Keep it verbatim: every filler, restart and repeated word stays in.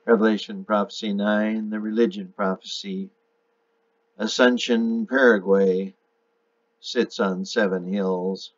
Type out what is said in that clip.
Revelation Prophecy nine, the Religion Prophecy. Ascension, Paraguay, sits on seven hills.